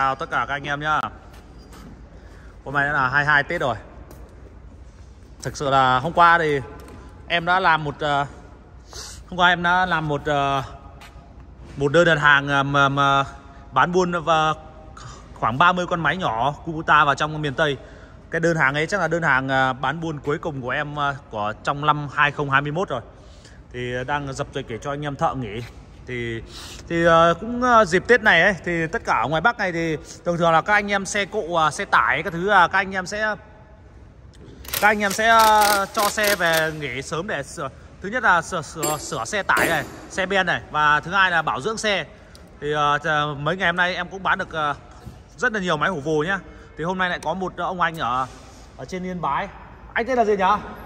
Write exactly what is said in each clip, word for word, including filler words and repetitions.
chào tất cả các anh em nhá. Hôm nay là hai mươi hai Tết rồi. Thực sự là hôm qua thì em đã làm một uh, hôm qua em đã làm một uh, một đơn đặt hàng mà, mà bán buôn và khoảng ba mươi con máy nhỏ Kubota vào trong miền Tây. Cái đơn hàng ấy chắc là đơn hàng uh, bán buôn cuối cùng của em uh, của trong năm hai không hai mốt rồi. Thì đang dập dịch để cho anh em thợ nghỉ. Thì thì uh, cũng uh, dịp Tết này ấy thì tất cả ở ngoài Bắc này thì thường thường là các anh em xe cộ, uh, xe tải các thứ là uh, các anh em sẽ các anh em sẽ uh, cho xe về nghỉ sớm để sửa. Thứ nhất là sửa, sửa, sửa xe tải này, xe ben này, và thứ hai là bảo dưỡng xe. Thì uh, mấy ngày hôm nay em cũng bán được uh, rất là nhiều máy hổ vồ nhá. Thì hôm nay lại có một ông anh ở ở trên Yên Bái. Anh tên là gì nhỉ?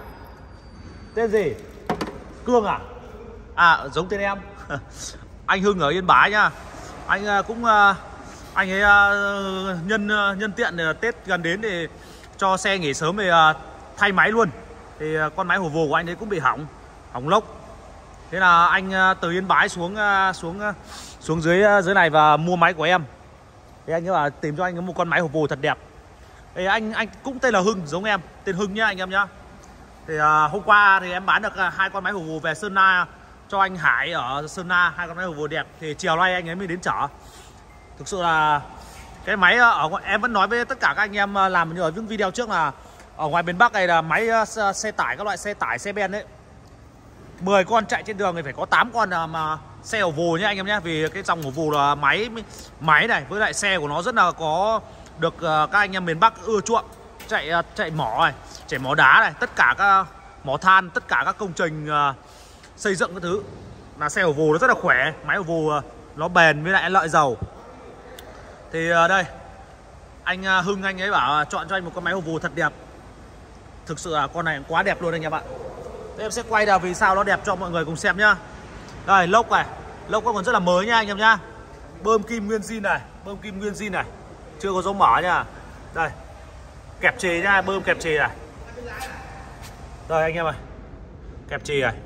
Tên gì? Cương à? À giống tên em. Anh Hưng ở Yên Bái nhá. Anh uh, cũng uh, anh ấy uh, nhân uh, nhân tiện uh, Tết gần đến thì cho xe nghỉ sớm thì uh, thay máy luôn. Thì uh, con máy hổ vồ của anh ấy cũng bị hỏng, hỏng lốc. Thế là anh uh, từ Yên Bái xuống uh, xuống uh, xuống dưới uh, dưới này và mua máy của em. Thì anh ấy bảo tìm cho anh một con máy hổ vồ thật đẹp. Thì anh anh cũng tên là Hưng giống em, tên Hưng nhá anh em nhá. Thì uh, hôm qua thì em bán được uh, hai con máy hổ vồ về Sơn La cho anh Hải ở Sơn La, hai con máy hổ vồ đẹp. Thì chiều nay anh ấy mới đến chở. Thực sự là cái máy ở em vẫn nói với tất cả các anh em làm như ở những video trước là ở ngoài miền Bắc này là máy uh, xe tải, các loại xe tải, xe ben đấy, mười con chạy trên đường thì phải có tám con là mà xe hổ vồ nhá anh em nhé. Vì cái dòng hổ vồ là máy máy này với lại xe của nó rất là có được uh, các anh em miền Bắc ưa chuộng. Chạy uh, chạy mỏ này, chạy mỏ đá này, tất cả các mỏ than, tất cả các công trình uh, xây dựng các thứ là xe hổ vồ nó rất là khỏe. Máy hổ vồ uh, nó bền với lại lợi dầu. Thì uh, đây anh uh, Hưng anh ấy bảo uh, chọn cho anh một con máy hổ vồ thật đẹp. Thực sự là con này quá đẹp luôn anh em ạ. Thế em sẽ quay ra vì sao nó đẹp cho mọi người cùng xem nhá. Đây lốc này, lốc còn rất là mới nha anh em nhá. Bơm kim nguyên zin này, bơm kim nguyên zin này, chưa có dấu mở nha. Đây kẹp chì nha, bơm kẹp chì này. Đây anh em ơi, kẹp chì này.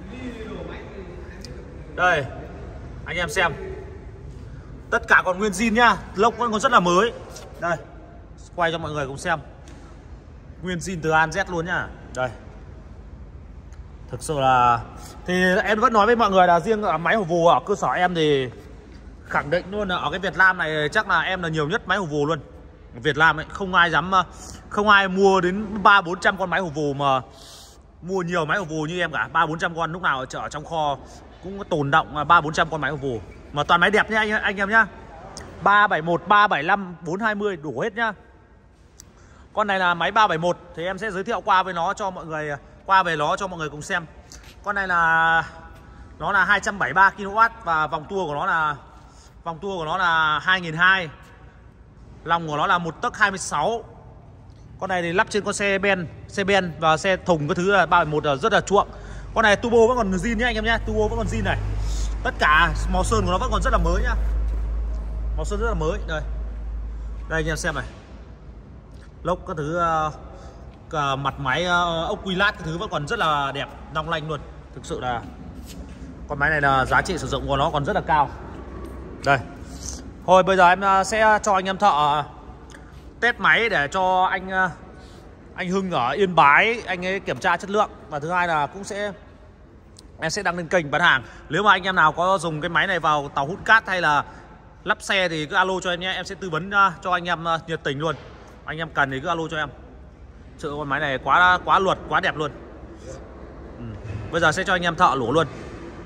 Đây anh em xem, tất cả còn nguyên zin nhá, lốc vẫn còn rất là mới. Đây quay cho mọi người cùng xem, nguyên zin từ A đến Z luôn nhá. Đây thực sự là thì em vẫn nói với mọi người là riêng ở máy hổ vồ ở cơ sở em thì khẳng định luôn là ở cái Việt Nam này chắc là em là nhiều nhất máy hổ vồ luôn. Ở Việt Nam ấy không ai dám, không ai mua đến ba bốn trăm con máy hổ vồ mà mua nhiều máy hổ vồ như em cả. Ba bốn trăm con lúc nào ở chợ trong kho cũng có tồn động ba bốn trăm con máy hổ vồ mà toàn máy đẹp nhá anh, anh em nhá. Ba bảy một, ba bảy năm, bốn hai mươi đủ hết nhá. Con này là máy ba bảy một thì em sẽ giới thiệu qua với nó cho mọi người, qua về nó cho mọi người cùng xem. Con này là nó là hai trăm bảy mươi ba ki lô oát và vòng tua của nó là vòng tua của nó là hai nghìn hai trăm. Lòng của nó là một tấc hai mươi sáu. Con này thì lắp trên con xe ben, xe ben và xe thùng cái thứ là ba bảy một là rất là chuộng. Con này turbo vẫn còn zin nhá anh em nhé, turbo vẫn còn zin này. Tất cả màu sơn của nó vẫn còn rất là mới nhá. Màu sơn rất là mới. Đây. Đây anh em xem này. Lốc các thứ uh, cả mặt máy uh, ốc quy lát cái thứ vẫn còn rất là đẹp, long lanh luôn. Thực sự là con máy này là giá trị sử dụng của nó còn rất là cao. Đây. Thôi bây giờ em uh, sẽ cho anh em thợ uh, test máy để cho anh uh, anh Hưng ở Yên Bái anh ấy kiểm tra chất lượng. Và thứ hai là cũng sẽ em sẽ đăng lên kênh bán hàng. Nếu mà anh em nào có dùng cái máy này vào tàu hút cát hay là lắp xe thì cứ alo cho em nhé, em sẽ tư vấn uh, cho anh em uh, nhiệt tình luôn. Anh em cần thì cứ alo cho em. Sự con máy này quá quá luật, quá đẹp luôn. Ừ. Bây giờ sẽ cho anh em thợ lổ luôn.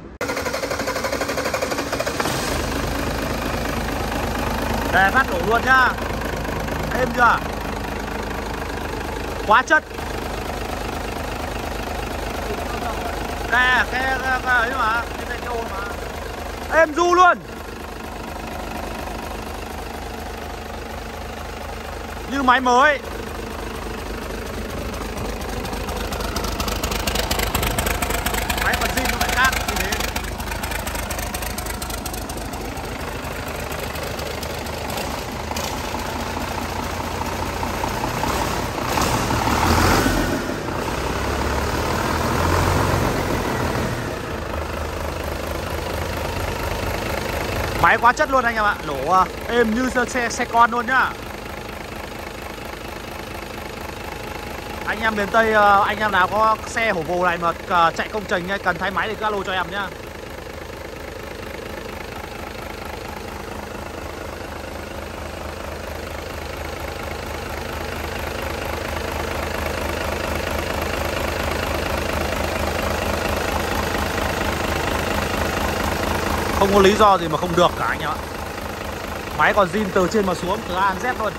Đây phát lổ luôn nhá. Êm chưa? Quá chất. Đây cái cái cái ấy mà, cái tay trâu mà. Êm du luôn. Như máy mới. Máy còn zin nó lại khác như thế. máy quá chất luôn anh em ạ. Lỗ êm như xe, xe con luôn nhá. Anh em miền Tây, anh em nào có xe hổ vồ này mà chạy công trình hay cần thay máy thì cứ alo cho em nhá. Không có lý do gì mà không được cả anh em ạ. Máy còn zin từ trên mà xuống, từ A đến Z luôn.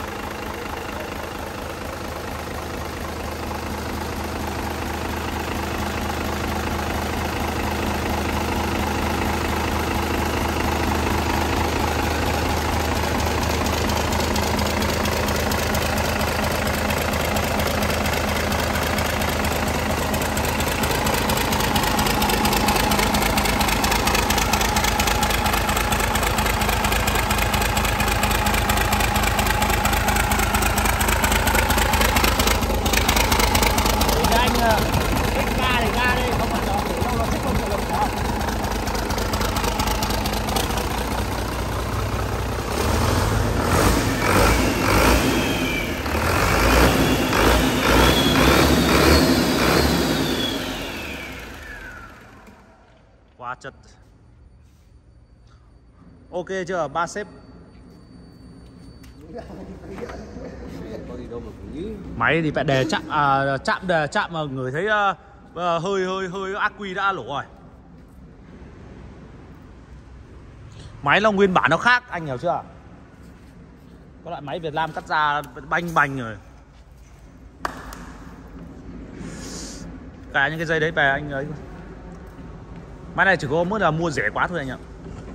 Quá chất. Ok chưa? Ba xếp. Máy thì phải đề chạm à, chạm đề chạm mà người thấy uh, uh, hơi hơi hơi ắc quy đã lỗ rồi. Máy là nguyên bản nó khác, anh hiểu chưa? Có loại máy Việt Nam cắt ra banh banh rồi. Cả những cái dây đấy về anh ấy. Máy này chỉ có mỗi là mua rẻ quá thôi anh ạ.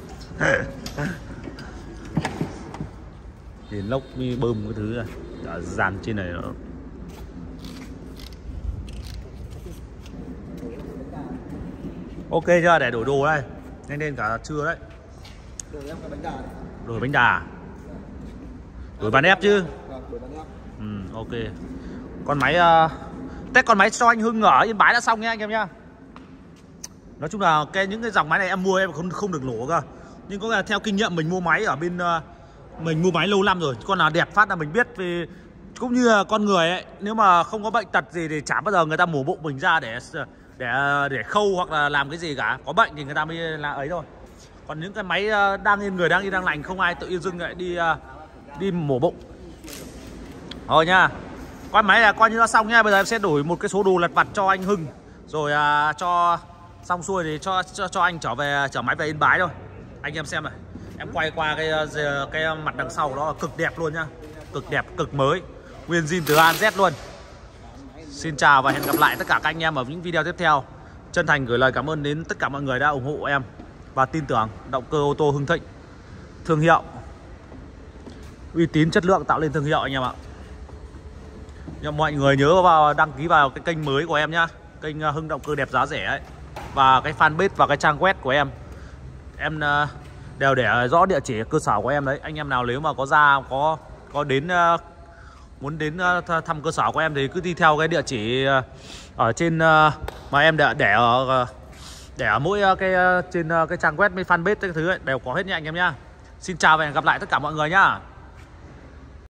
Thì lốc mi bơm cái thứ này, cả dàn trên này nữa. Ok chưa? Để đổi đồ đây. Nhanh lên cả trưa đấy. Đổi em cái bánh đà. Đổi bánh đà. Đổi bàn ép chứ. Ừ, ok. Con máy uh... Test con máy cho anh Hưng ở Yên Bái đã xong nhé anh em nhá. Nói chung là cái những cái dòng máy này em mua em không không được lỗ cơ. Nhưng có là theo kinh nghiệm mình mua máy ở bên uh, mình mua máy lâu năm rồi, con nào đẹp phát là mình biết. Vì cũng như là con người ấy, nếu mà không có bệnh tật gì thì chả bao giờ người ta mổ bụng mình ra để để để khâu hoặc là làm cái gì cả. Có bệnh thì người ta mới là ấy thôi. Còn những cái máy uh, đang yên người đang yên đang lành, không ai tự yên dưng lại đi uh, đi mổ bụng. Rồi nha. Con máy là coi như nó xong nha. Bây giờ em sẽ đổi một cái số đồ lặt vặt cho anh Hưng. Rồi uh, cho xong xuôi thì cho, cho cho anh trở về chở máy về Yên Bái thôi. Anh em xem này. Em quay qua cái cái mặt đằng sau đó cực đẹp luôn nhá. Cực đẹp, cực mới. Nguyên zin từ A đến Z luôn. Xin chào và hẹn gặp lại tất cả các anh em ở những video tiếp theo. Chân thành gửi lời cảm ơn đến tất cả mọi người đã ủng hộ em và tin tưởng động cơ ô tô Hưng Thịnh. Thương hiệu uy tín, chất lượng tạo lên thương hiệu anh em ạ. Nhưng mọi người nhớ vào đăng ký vào cái kênh mới của em nhá. Kênh Hưng Động Cơ Đẹp Giá Rẻ ấy. Và cái fanpage và cái trang web của em. Em đều để rõ địa chỉ cơ sở của em đấy. Anh em nào nếu mà có ra có có đến muốn đến thăm cơ sở của em thì cứ đi theo cái địa chỉ ở trên mà em để để ở để ở mỗi cái trên cái trang web với fanpage cái thứ ấy đều có hết nha anh em nhá. Xin chào và hẹn gặp lại tất cả mọi người nhá.